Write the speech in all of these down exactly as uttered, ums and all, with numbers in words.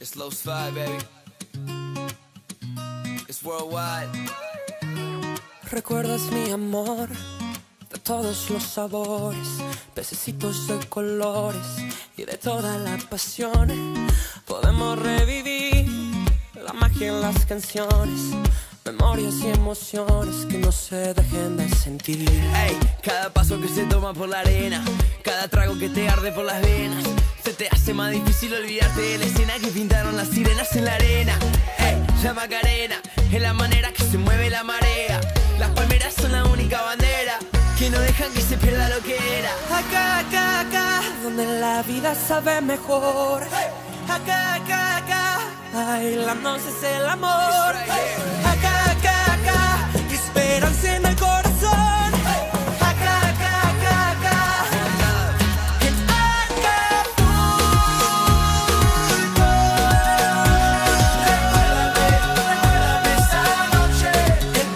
It's Los Five, baby. It's worldwide. Recuerdas mi amor de todos los sabores, pececitos de colores y de toda la pasión. Podemos revivir la magia en las canciones, memorias y emociones que no se dejen de sentir. Ey, cada paso que se toma por la arena, cada trago que te arde por las venas, se te hace más difícil olvidarte de la escena que pintaron las sirenas en la arena. Ey, la Macarena es la manera que se mueve la marea. Las palmeras son la única bandera que no dejan que se pierda lo que era. Acá, acá, acá, donde la vida sabe mejor. Hey. Acá, acá, acá, bailamos es el amor. Right here. Acá, acá, acá, esperanza en el corazón. Hey. Acá, acá, acá, acá, en Acapulco. Recuérdame, recuérdame esa noche en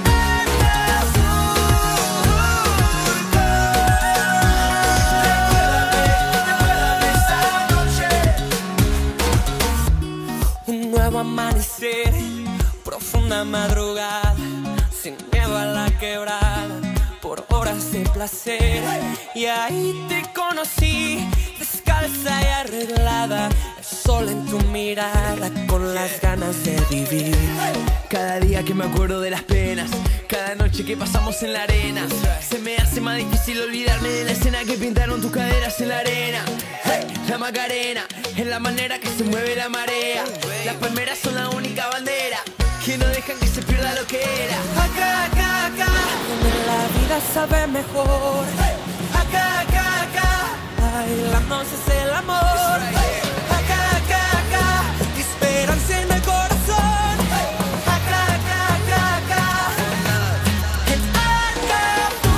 un nuevo amanecer, profunda madrugada, sin miedo a la quebrada, por horas de placer. Y ahí te conocí, descalza y arreglada, el sol en tu mirada, con las ganas de vivir. Cada día que me acuerdo de las penas, cada noche que pasamos en la arena, se me hace más difícil olvidarme de la escena que pintaron tus caderas en la arena. Hey, la Macarena es la manera que se mueve la marea. Las palmeras son la única bandera que no dejan que se pierda lo que era. Acá, acá, acá, donde la vida sabe mejor. Acá, acá, acá, bailamos es el amor. Acá, acá, acá, esperanza en el corazón. Acá, acá, acá, acá, en Acapulco.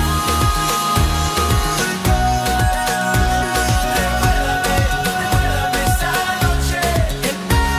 Recuérdame, recuérdame esa noche en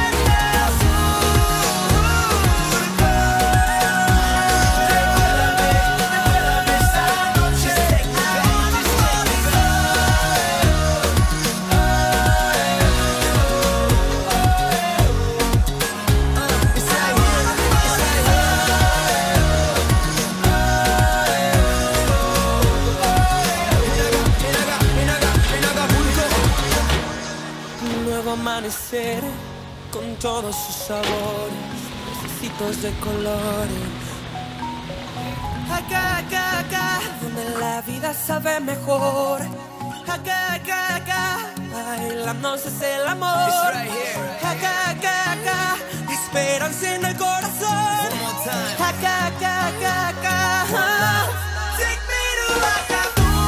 amanecer con todos sus sabores, pececitos de colores. Acá, acá, acá, donde la vida sabe mejor. Acá, acá, acá, bailamos es el amor. Right here. Acá, acá, acá, esperanza en el corazón. Acá, acá, acá, acá, take me to Acapulco.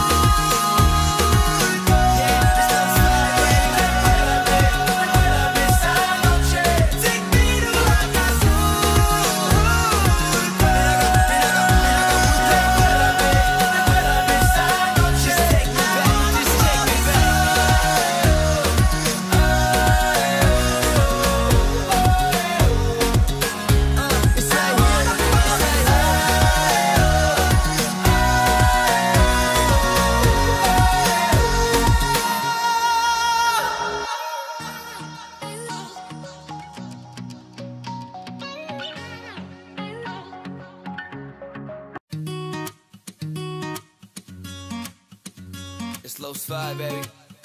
It's Los Five, baby.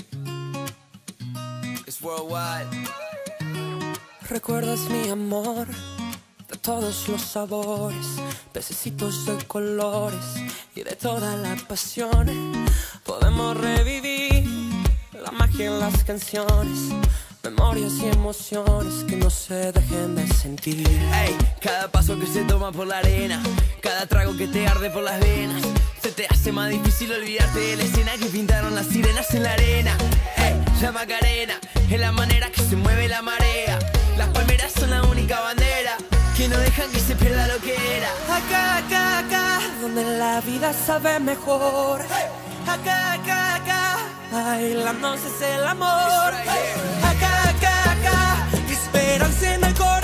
It's worldwide. Recuerdas mi amor de todos los sabores, pececitos de colores y de toda la pasión. Podemos revivir la magia en las canciones, memorias y emociones que no se dejen de sentir. Ey, cada paso que se toma por la arena, cada trago que te arde por las venas, se te hace más difícil olvidarte de la escena que pintaron las sirenas en la arena. Ey, la Macarena es la manera que se mueve la marea. Las palmeras son la única bandera que no dejan que se pierda lo que era. Acá, acá, acá, donde la vida sabe mejor. Acá, acá, acá, bailamos es el amor. Right here. Acá, acá, acá, esperanza en el corazón.